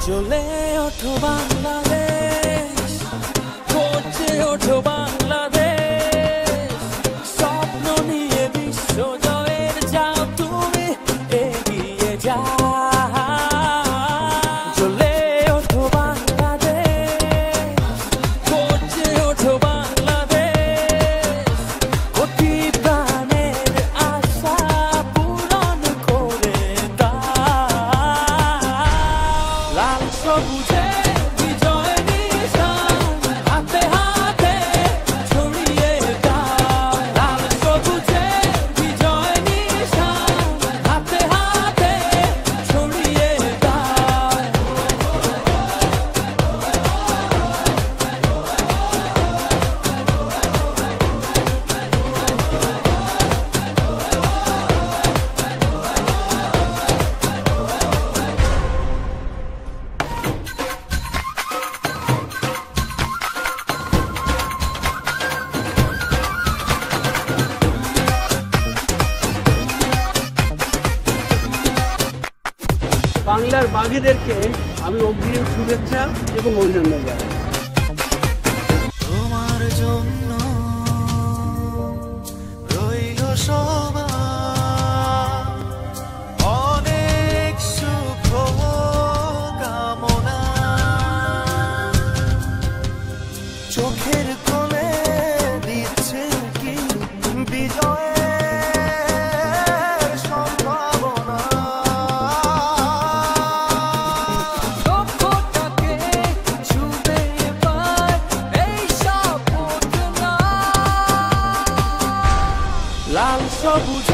জ্বলে ওঠো বাংলাদেশ, গর্জে ওঠো বাংলাদেশ, স্বপ্ন নিয়ে বিশ্ব জয়ের যাও তুমি এগিয়ে যাও। জ্বলে ওঠো বাংলাদেশ, গর্জে ওঠো বাংলাদেশ, অতি প্রাণের আশা পূরণ করে দাও। লাল সবুজে বিজয় নিশান হাতে হাতে ছড়িয়ে দাও। লাল সবুজে বিজয় নিশান হাতে হাতে ছড়িয়ে দাও। বাংলার বাঘেদেরকে আমি অগ্রিম শুভেচ্ছা এবং অভিনন্দন জানাই। তোমার জন্য রইল সবার অনেক শুভ কামনা। চোখের কোণে দিচ্ছে কি বিজয়ের সম্ভাবনা। লক্ষ্যটাকে ছুঁবে এবার এই সাপোর্ট না। লাল সবুজ